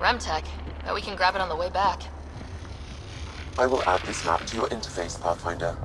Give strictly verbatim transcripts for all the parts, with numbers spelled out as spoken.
Remtech. Bet we can grab it on the way back. I will add this map to your interface, Pathfinder.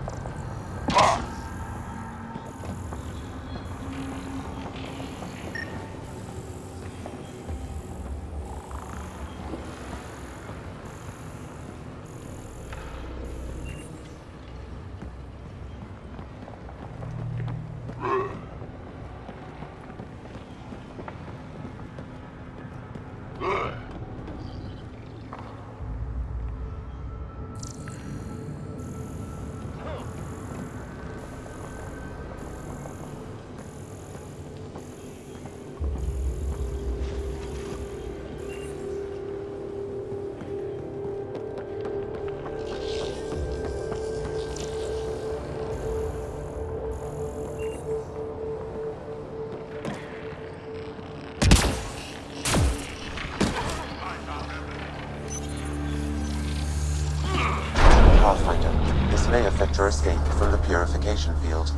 Pathfinder, this may affect your escape from the purification field.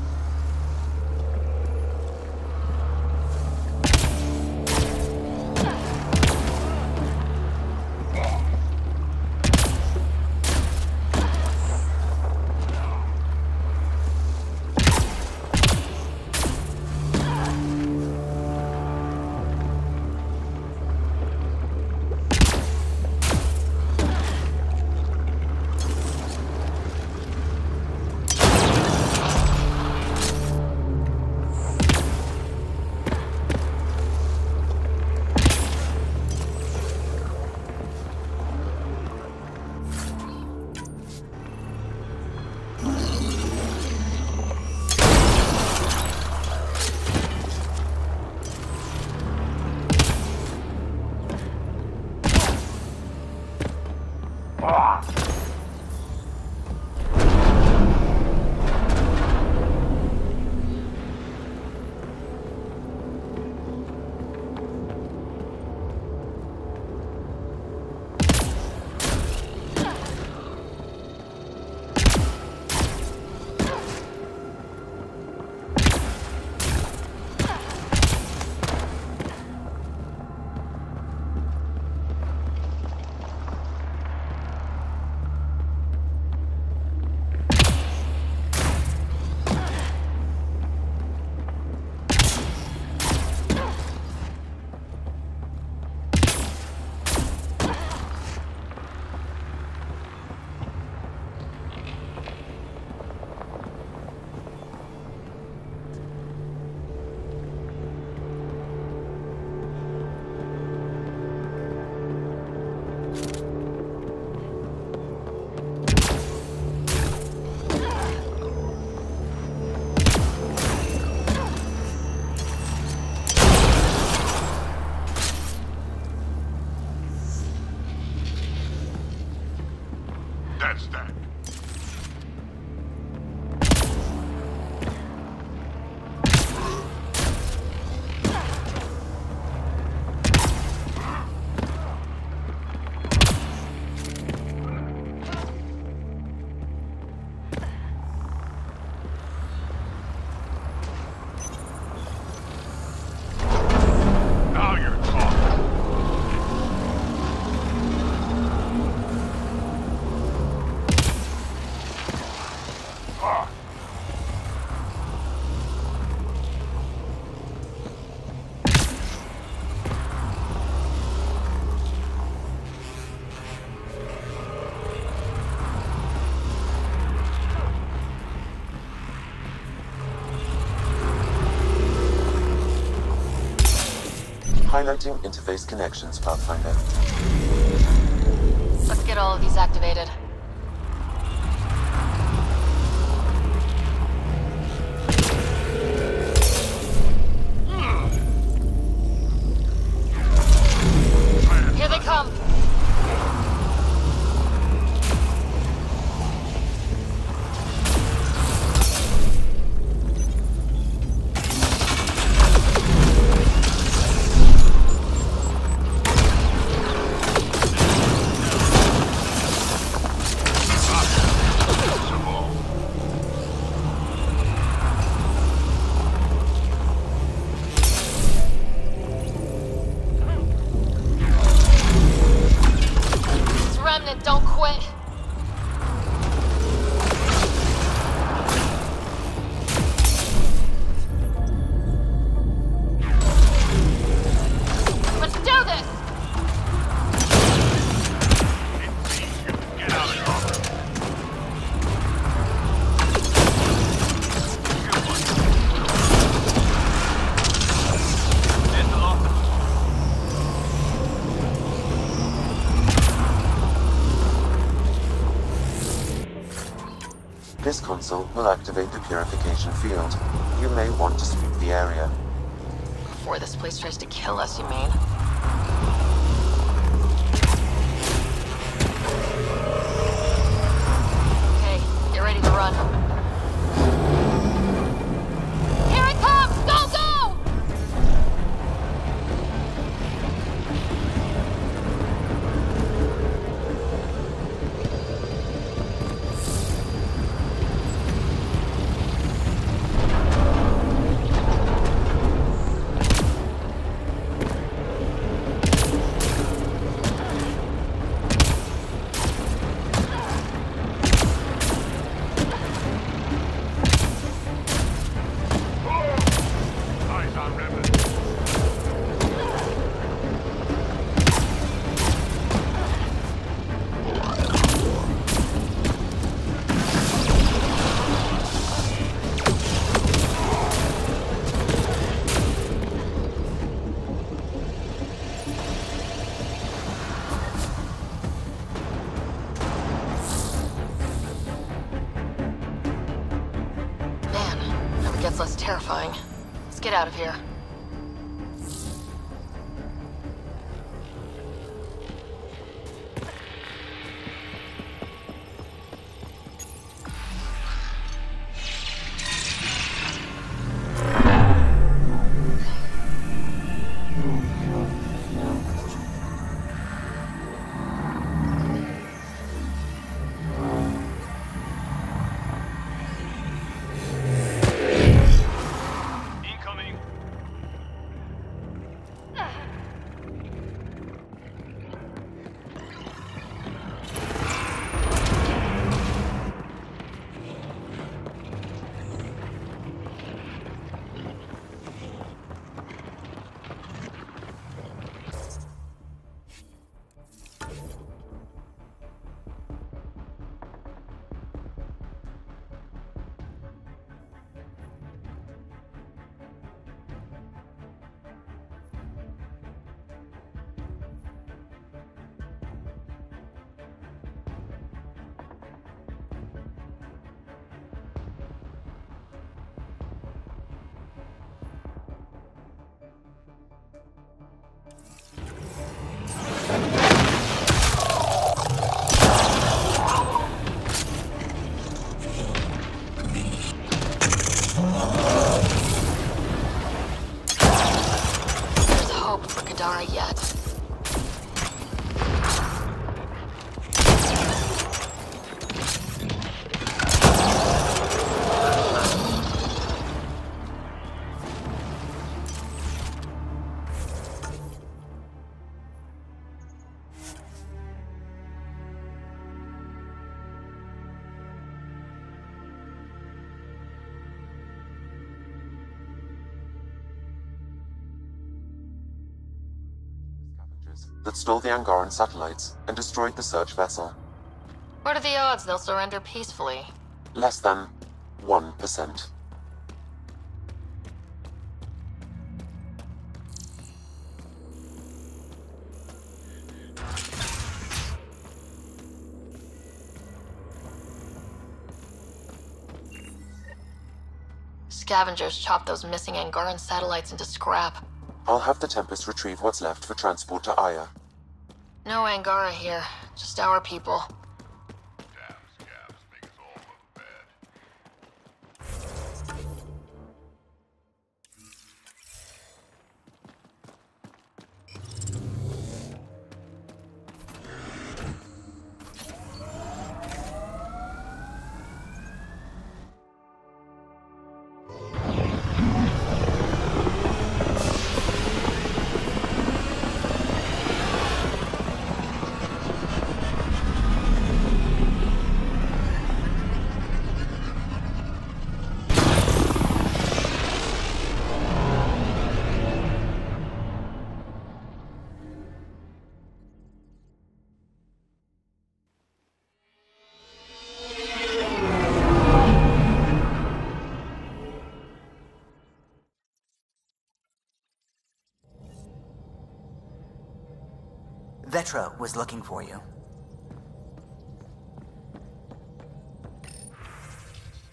That's that. Now you're talking. Highlighting interface connections, Pathfinder. Let's get all of these activated. Here they come! console will activate the purification field. You may want to sweep the area. Before this place tries to kill us, you mean? Okay, get ready to run. Here it comes! Go, go! Eyes on Revan. Man, never gets less terrifying. Let's get out of here. Incoming. There's hope for Kadara yet. That stole the Angaran satellites and destroyed the search vessel. What are the odds they'll surrender peacefully? Less than one percent. Scavengers chop those missing Angaran satellites into scrap. I'll have the Tempest retrieve what's left for transport to Aya. No Angara here, just our people. Damn scabs make us all look bad. Vetra was looking for you.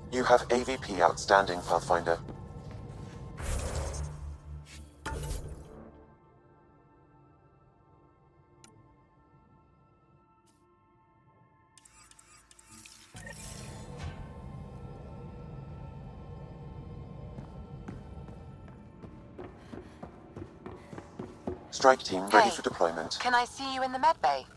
You have A V P outstanding, Pathfinder. Strike team ready Hey. for deployment. Can I see you in the med bay?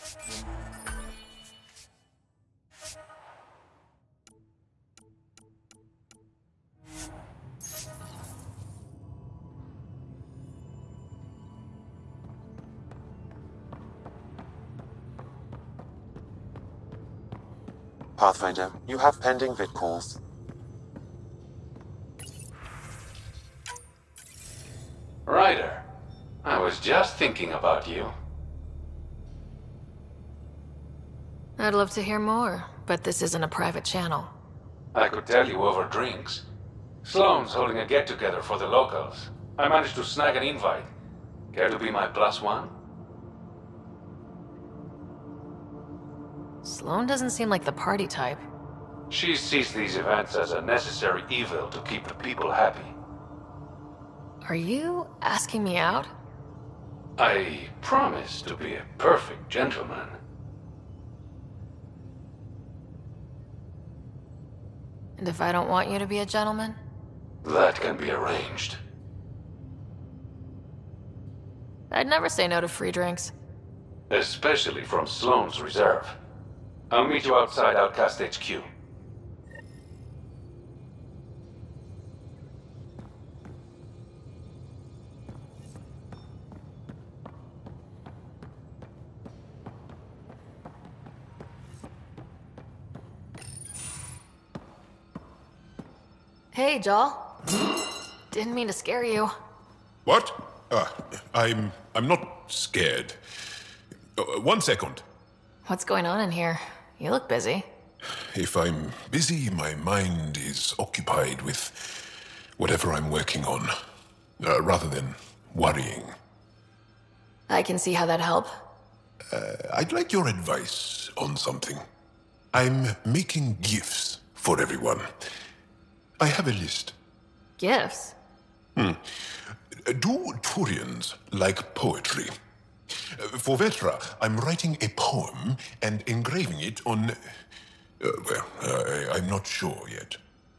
Pathfinder, you have pending vid calls. Ryder, I was just thinking about you. I'd love to hear more, but this isn't a private channel. I could tell you over drinks. Sloane's holding a get-together for the locals. I managed to snag an invite. Care to be my plus one? Sloane doesn't seem like the party type. She sees these events as a necessary evil to keep the people happy. Are you asking me out? I promise to be a perfect gentleman. And if I don't want you to be a gentleman? That can be arranged. I'd never say no to free drinks. Especially from Sloane's Reserve. I'll meet you outside Outcast H Q. Hey, Joel. Didn't mean to scare you. What? Uh, I'm... I'm not scared. Uh, one second. What's going on in here? You look busy. If I'm busy, my mind is occupied with whatever I'm working on, uh, rather than worrying. I can see how that'd help. Uh, I'd like your advice on something. I'm making gifts for everyone. I have a list. Gifts? Hmm. Do Turians like poetry? Uh, For Vetra, I'm writing a poem and engraving it on... Uh, well, uh, I'm not sure yet.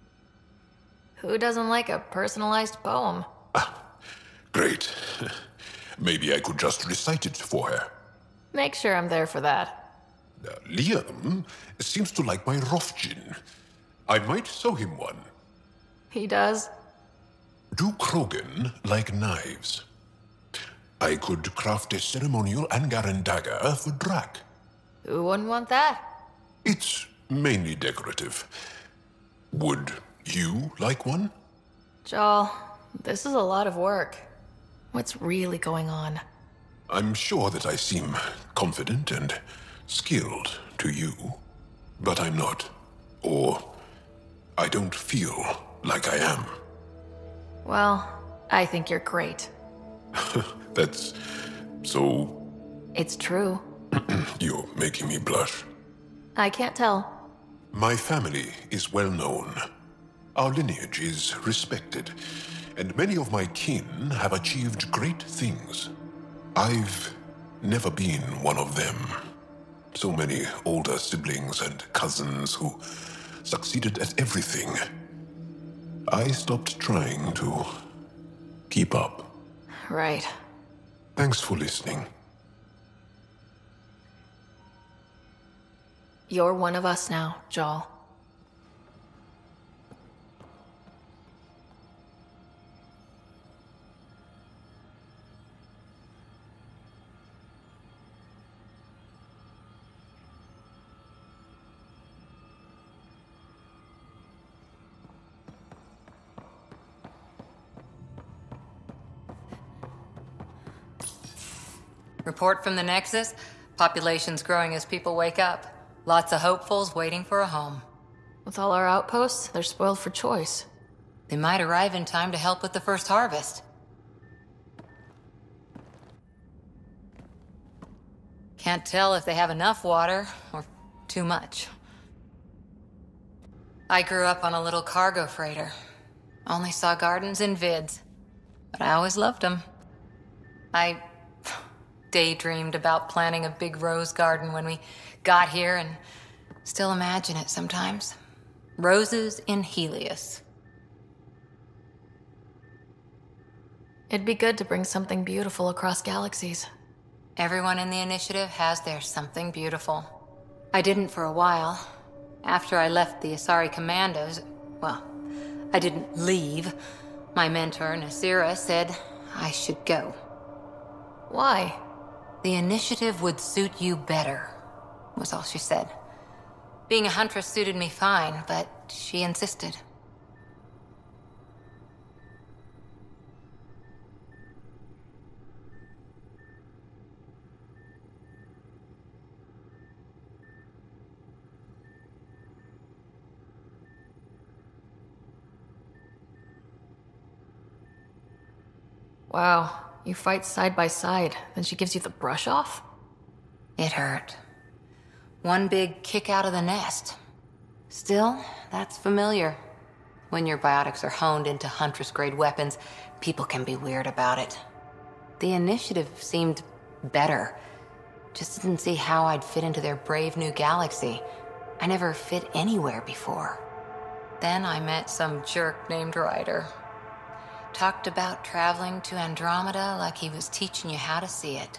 Who doesn't like a personalized poem? Great. Maybe I could just recite it for her. Make sure I'm there for that. Uh, Liam seems to like my Rofgin. I might sew him one. He does? Do Krogan like knives? I could craft a ceremonial Angaran dagger for Drac. Who wouldn't want that? It's mainly decorative. Would you like one? Joel, this is a lot of work. What's really going on? I'm sure that I seem confident and skilled to you, but I'm not. Or I don't feel like I am. Well, I think you're great. That's so... It's true. You're making me blush. I can't tell. My family is well known. Our lineage is respected, and many of my kin have achieved great things. I've never been one of them. So many older siblings and cousins who succeeded at everything. I stopped trying to keep up. Right. Thanks for listening. You're one of us now, Joel. Report from the Nexus. Population's growing as people wake up. Lots of hopefuls waiting for a home. With all our outposts, they're spoiled for choice. They might arrive in time to help with the first harvest. Can't tell if they have enough water or too much. I grew up on a little cargo freighter. Only saw gardens in vids, but I always loved them. I daydreamed about planting a big rose garden when we got here and still imagine it sometimes. Roses in Helios. It'd be good to bring something beautiful across galaxies. Everyone in the initiative has their something beautiful. I didn't for a while. After I left the Asari Commandos, well, I didn't leave. My mentor, Nasira, said I should go. Why? The initiative would suit you better, was all she said. Being a huntress suited me fine, but she insisted. Wow, you fight side by side, then she gives you the brush off? It hurt. One big kick out of the nest. Still, that's familiar. When your biotics are honed into Huntress-grade weapons, people can be weird about it. The initiative seemed better. Just didn't see how I'd fit into their brave new galaxy. I never fit anywhere before. Then I met some jerk named Ryder. Talked about traveling to Andromeda like he was teaching you how to see it.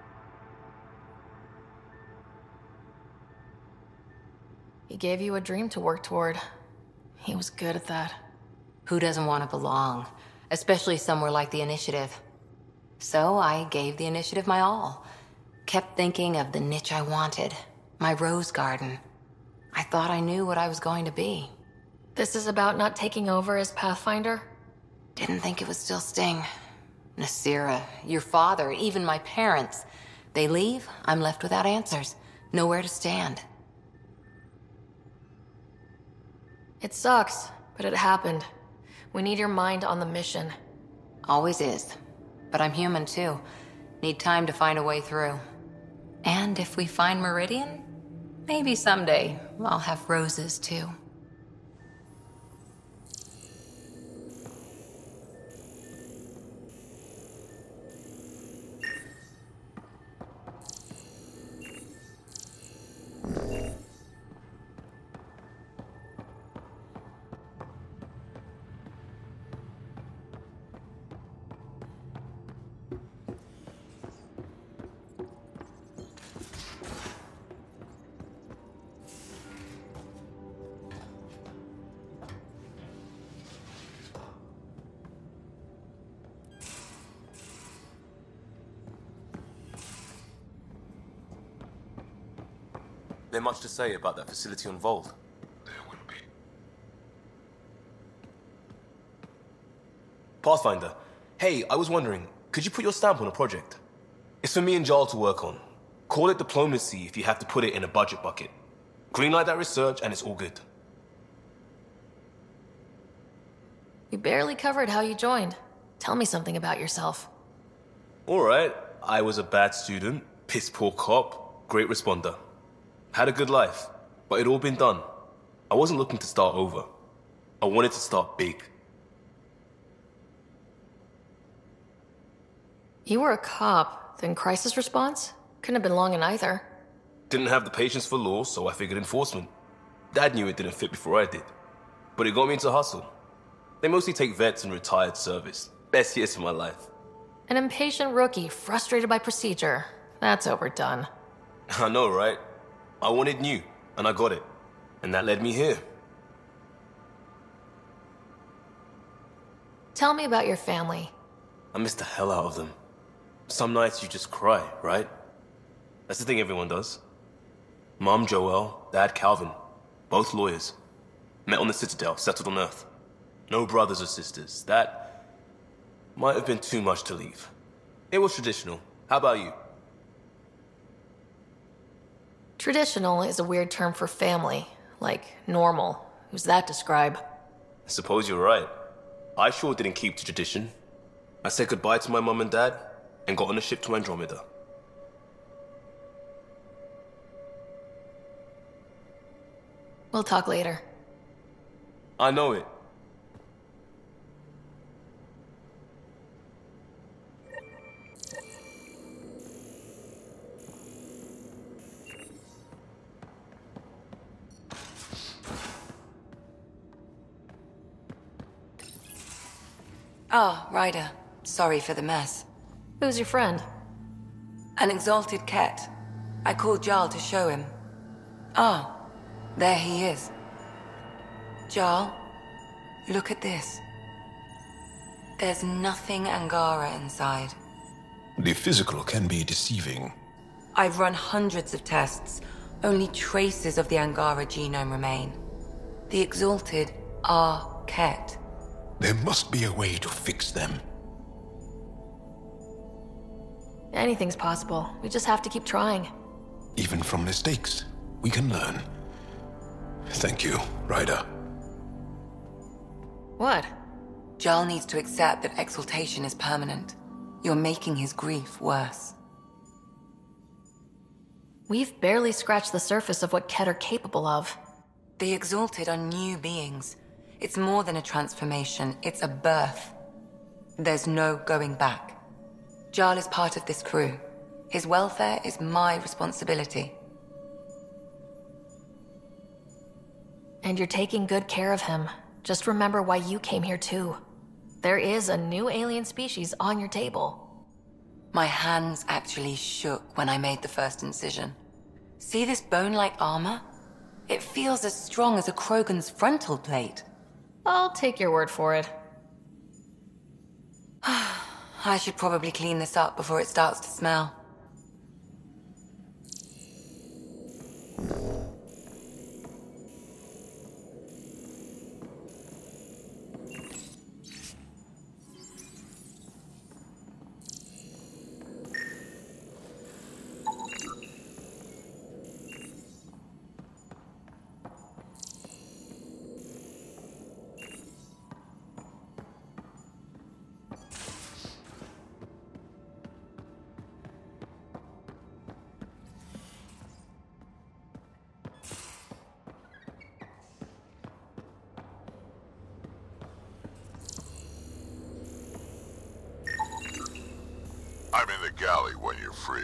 He gave you a dream to work toward. He was good at that. Who doesn't want to belong? Especially somewhere like the Initiative. So I gave the Initiative my all. Kept thinking of the niche I wanted. My rose garden. I thought I knew what I was going to be. This is about not taking over as Pathfinder? Didn't think it would still sting. Nasira, your father, even my parents. They leave, I'm left without answers. Nowhere to stand. It sucks, but it happened. We need your mind on the mission. Always is. But I'm human too. Need time to find a way through. And if we find Meridian, maybe someday I'll have roses too. There much to say about that facility on Vold? There will be. Pathfinder, hey, I was wondering, could you put your stamp on a project? It's for me and Jarl to work on. Call it diplomacy if you have to put it in a budget bucket. Greenlight that research and it's all good. We barely covered how you joined. Tell me something about yourself. Alright, I was a bad student, piss poor cop, great responder. Had a good life, but it'd all been done. I wasn't looking to start over. I wanted to start big. You were a cop, then crisis response? Couldn't have been long in either. Didn't have the patience for law, so I figured enforcement. Dad knew it didn't fit before I did. But it got me into hustle. They mostly take vets and retired service. Best years of my life. An impatient rookie, frustrated by procedure. That's overdone. I know, right? I wanted new, and I got it. And that led me here. Tell me about your family. I miss the hell out of them. Some nights you just cry, right? That's the thing everyone does. Mom Joelle, Dad Calvin, both lawyers. Met on the Citadel, settled on Earth. No brothers or sisters. That might have been too much to leave. It was traditional. How about you? Traditional is a weird term for family, like normal. Who's that describe? I suppose you're right. I sure didn't keep to tradition. I said goodbye to my mum and dad, and got on a ship to Andromeda. We'll talk later. I know it. Oh, Ryder. Sorry for the mess. Who's your friend? An exalted Ket. I called Jarl to show him. Ah, there he is. Jarl, look at this. There's nothing Angara inside. The physical can be deceiving. I've run hundreds of tests. Only traces of the Angara genome remain. The exalted are Ket. There must be a way to fix them. Anything's possible. We just have to keep trying. Even from mistakes, we can learn. Thank you, Ryder. What? Jarl needs to accept that exaltation is permanent. You're making his grief worse. We've barely scratched the surface of what Ket are capable of. The exalted are new beings. It's more than a transformation, it's a birth. There's no going back. Jarl is part of this crew. His welfare is my responsibility. And you're taking good care of him. Just remember why you came here too. There is a new alien species on your table. My hands actually shook when I made the first incision. See this bone-like armor? It feels as strong as a Krogan's frontal plate. I'll take your word for it. I should probably clean this up before it starts to smell. I'm in the galley when you're free.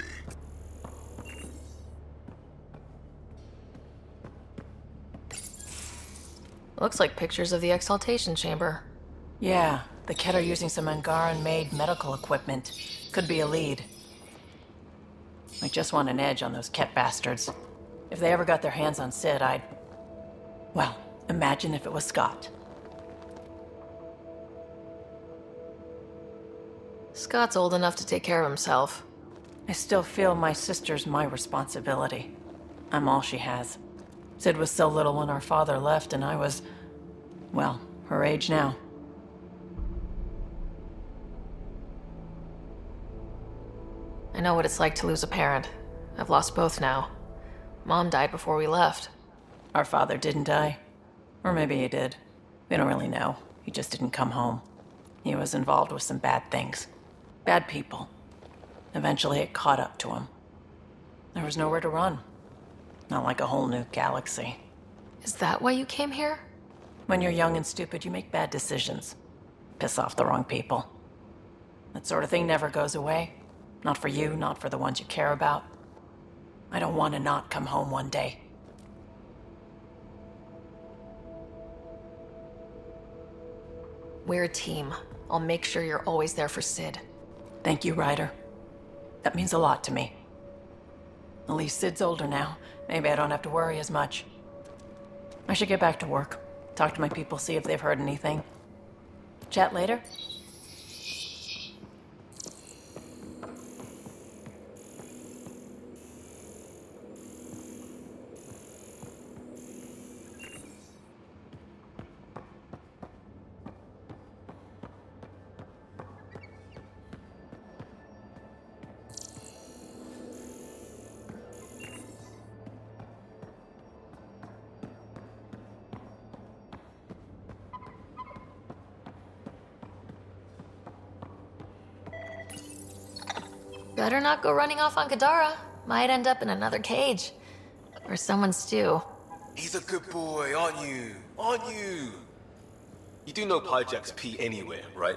Looks like pictures of the exaltation chamber. Yeah, the Ket are using some Angaran-made medical equipment. Could be a lead. I just want an edge on those Ket bastards. If they ever got their hands on Sid, I'd... Well, imagine if it was Scott. Scott's old enough to take care of himself. I still feel my sister's my responsibility. I'm all she has. Sid was so little when our father left, and I was... well, her age now. I know what it's like to lose a parent. I've lost both now. Mom died before we left. Our father didn't die. Or maybe he did. We don't really know. He just didn't come home. He was involved with some bad things. Bad people. Eventually it caught up to him. There was nowhere to run. Not like a whole new galaxy. Is that why you came here? When you're young and stupid, you make bad decisions. Piss off the wrong people. That sort of thing never goes away. Not for you, not for the ones you care about. I don't want to not come home one day. We're a team. I'll make sure you're always there for Sid. Thank you, Ryder. That means a lot to me. At least Sid's older now. Maybe I don't have to worry as much. I should get back to work. Talk to my people, see if they've heard anything. Chat later? Better not go running off on Kadara. Might end up in another cage. Or someone's stew. He's a good boy, aren't you? Aren't you? You do know Pyjack's pee anywhere, right?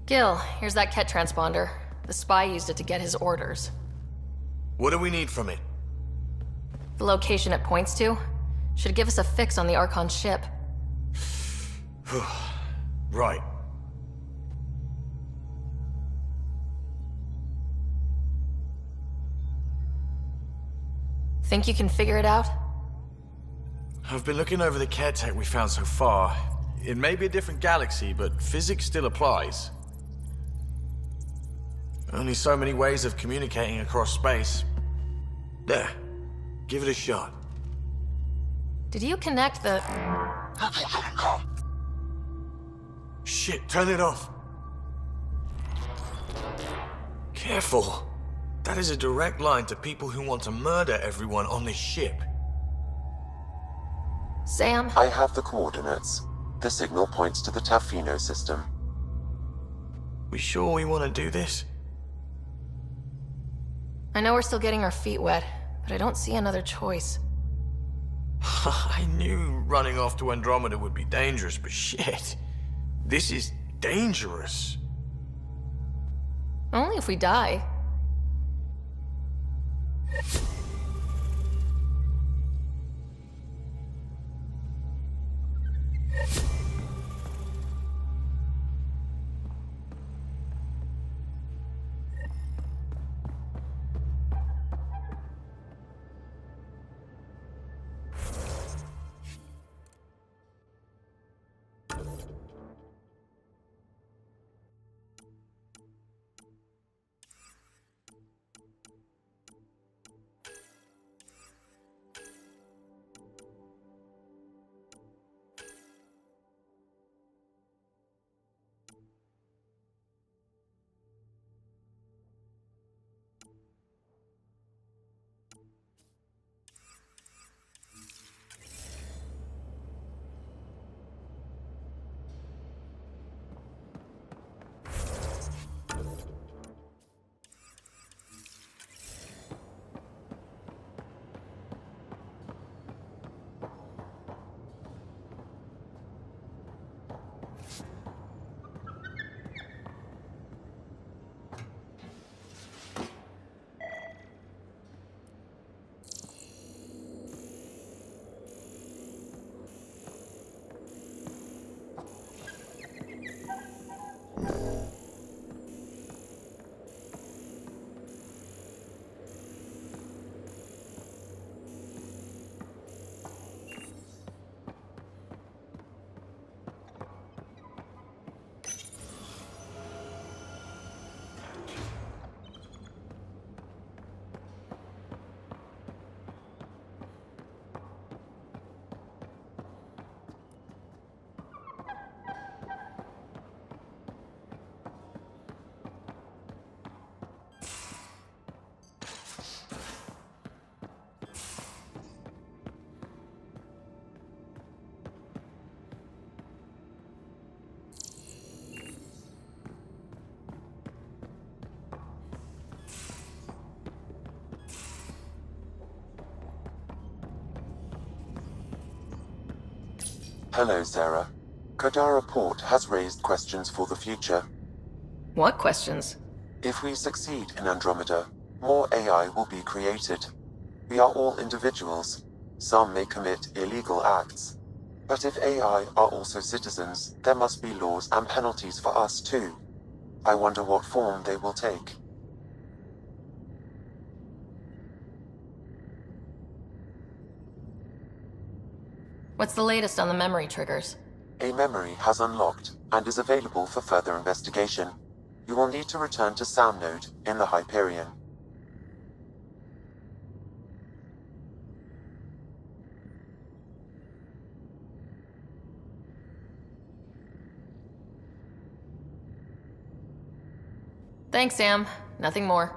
Gil, here's that Ket transponder. The spy used it to get his orders. What do we need from it? The location it points to should give us a fix on the Archon ship. Right. Think you can figure it out? I've been looking over the care tech we found so far. It may be a different galaxy, but physics still applies. Only so many ways of communicating across space. There. Give it a shot. Did you connect the... Shit, turn it off. Careful. That is a direct line to people who want to murder everyone on this ship. Sam? I have the coordinates. The signal points to the Tafino system. We sure we want to do this? I know we're still getting our feet wet, but I don't see another choice. I knew running off to Andromeda would be dangerous, but shit. This is dangerous. Only if we die. Hello, Sarah. Kodara Port has raised questions for the future. What questions? If we succeed in Andromeda, more A I will be created. We are all individuals. Some may commit illegal acts. But if A I are also citizens, there must be laws and penalties for us too. I wonder what form they will take. What's the latest on the memory triggers? A memory has unlocked and is available for further investigation. You will need to return to Sound Node in the Hyperion. Thanks, Sam. Nothing more.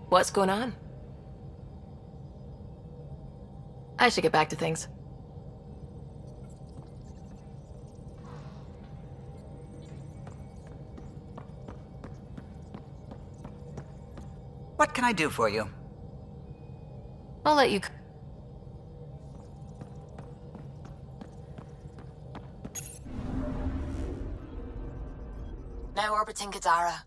What's going on? I should get back to things. What can I do for you? I'll let you... c- Now orbiting Kadara.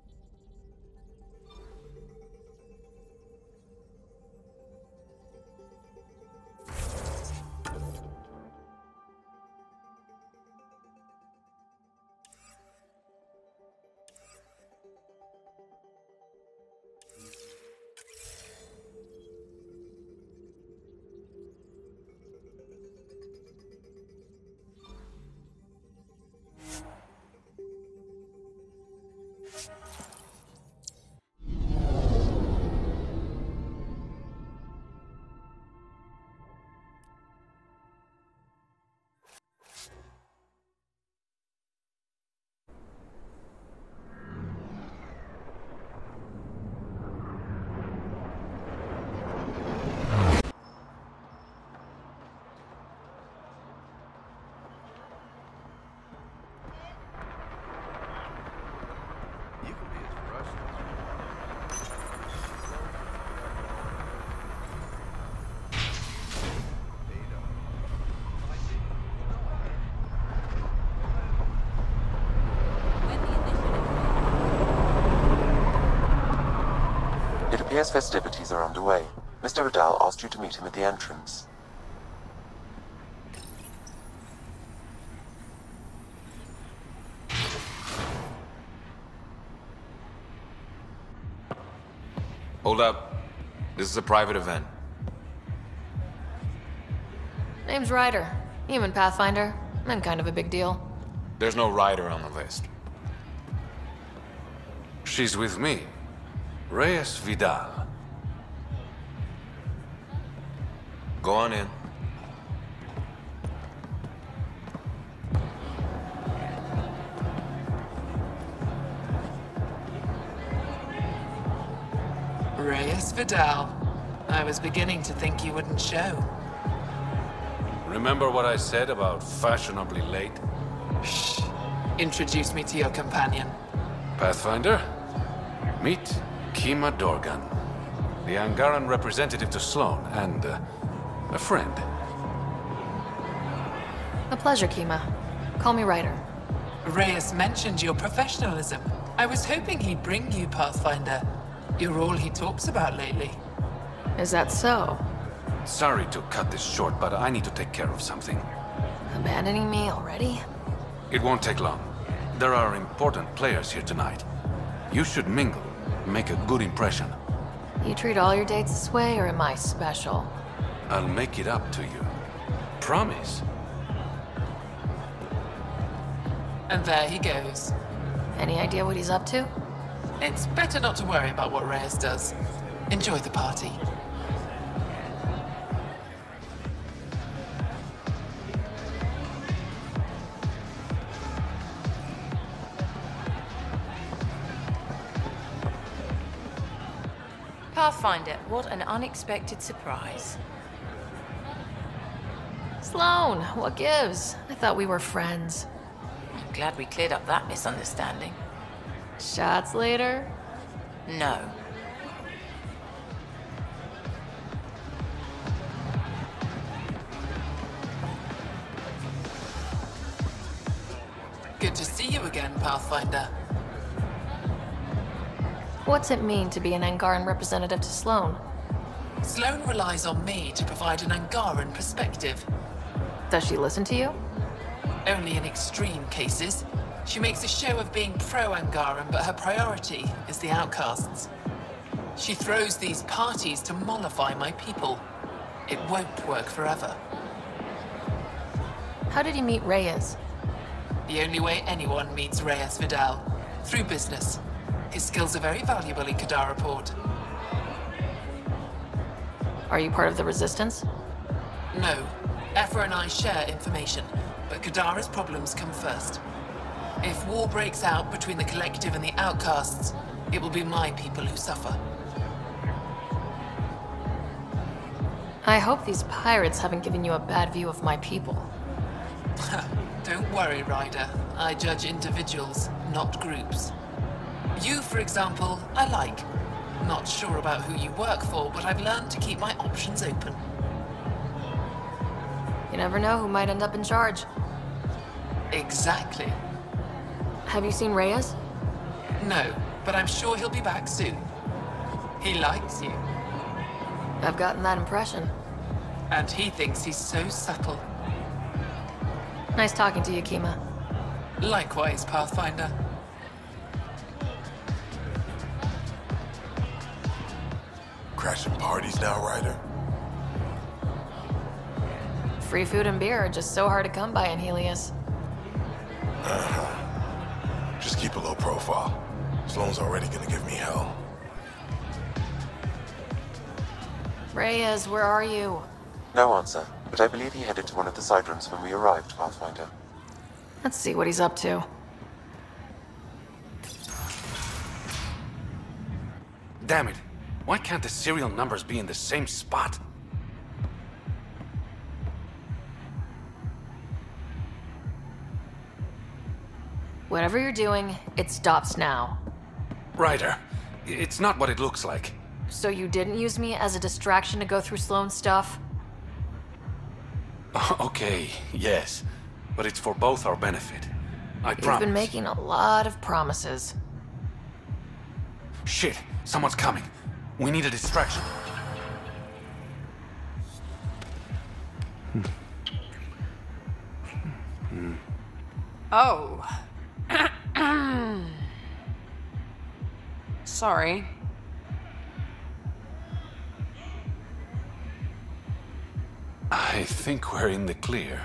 It appears festivities are underway. Mister Vidal asked you to meet him at the entrance. Hold up. This is a private event. Name's Ryder. Human Pathfinder. I'm kind of a big deal. There's no rider on the list. She's with me. Reyes Vidal. Go on in. Reyes Vidal. I was beginning to think you wouldn't show. Remember what I said about fashionably late? Shh. Introduce me to your companion. Pathfinder, meet Kima Dorgan, the Angaran representative to Sloan, and uh, a friend. A pleasure, Kima. Call me Ryder. Reyes mentioned your professionalism. I was hoping he'd bring you, Pathfinder. You're all he talks about lately. Is that so? Sorry to cut this short, but I need to take care of something. Abandoning me already? It won't take long. There are important players here tonight. You should mingle, make a good impression. You treat all your dates this way, or am I special? I'll make it up to you. Promise. And there he goes. Any idea what he's up to? It's better not to worry about what Reyes does. Enjoy the party. Pathfinder, what an unexpected surprise. Sloan, what gives? I thought we were friends. I'm glad we cleared up that misunderstanding. Shots later? No. Good to see you again, Pathfinder. What's it mean to be an Angaran representative to Sloan? Sloan relies on me to provide an Angaran perspective. Does she listen to you? Only in extreme cases. She makes a show of being pro-Angaran, but her priority is the outcasts. She throws these parties to mollify my people. It won't work forever. How did you meet Reyes? The only way anyone meets Reyes Vidal. Through business. His skills are very valuable in Kadara Port. Are you part of the Resistance? No. Aphra and I share information, but Kadara's problems come first. If war breaks out between the Collective and the Outcasts, it will be my people who suffer. I hope these pirates haven't given you a bad view of my people. Don't worry, Ryder. I judge individuals, not groups. You, for example, I like. Not sure about who you work for, but I've learned to keep my options open. You never know who might end up in charge. Exactly. Have you seen Reyes? No, but I'm sure he'll be back soon. He likes you. I've gotten that impression. And he thinks he's so subtle. Nice talking to you, Kima. Likewise, Pathfinder. Crashing parties now, Ryder? Free food and beer are just so hard to come by in Helios. Uh-huh. Just keep a low profile. Sloane's already gonna give me hell. Reyes, where are you? No answer, but I believe he headed to one of the side rooms when we arrived, Pathfinder. Let's see what he's up to. Damn it. Why can't the serial numbers be in the same spot? Whatever you're doing, it stops now. Ryder, it's not what it looks like. So you didn't use me as a distraction to go through Sloane's stuff? Okay, yes. But it's for both our benefit. I You've promise. been making a lot of promises. Shit, someone's coming. We need a distraction. Oh. Sorry. I think we're in the clear.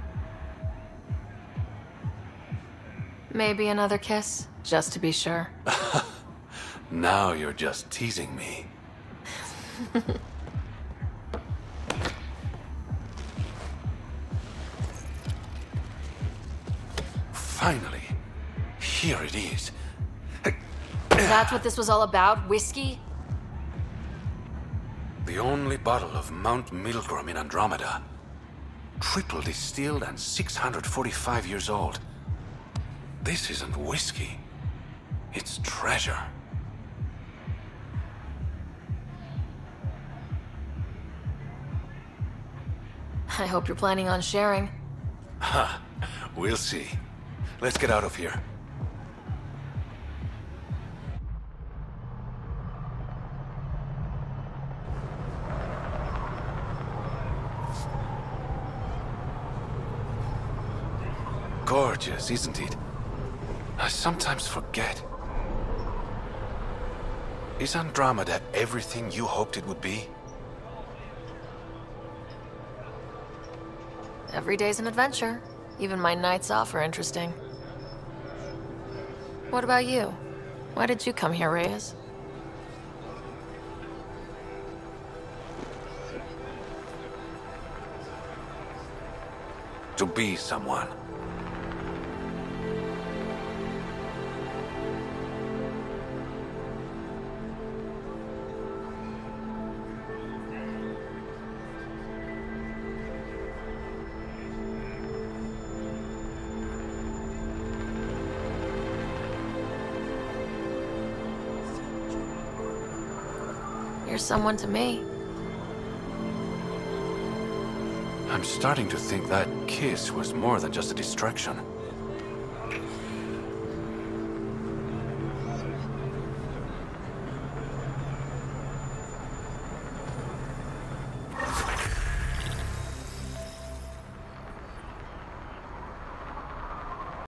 Maybe another kiss, just to be sure. Now you're just teasing me. Finally, here it is. That's what this was all about? Whiskey? The only bottle of Mount Milgram in Andromeda. Triple distilled and six hundred forty-five years old. This isn't whiskey. It's treasure. I hope you're planning on sharing. Ha, we'll see. Let's get out of here. Gorgeous, isn't it? I sometimes forget. Is Andromeda everything you hoped it would be? Every day's an adventure. Even my nights off are interesting. What about you? Why did you come here, Reyes? To be someone. You're someone to me. I'm starting to think that kiss was more than just a distraction.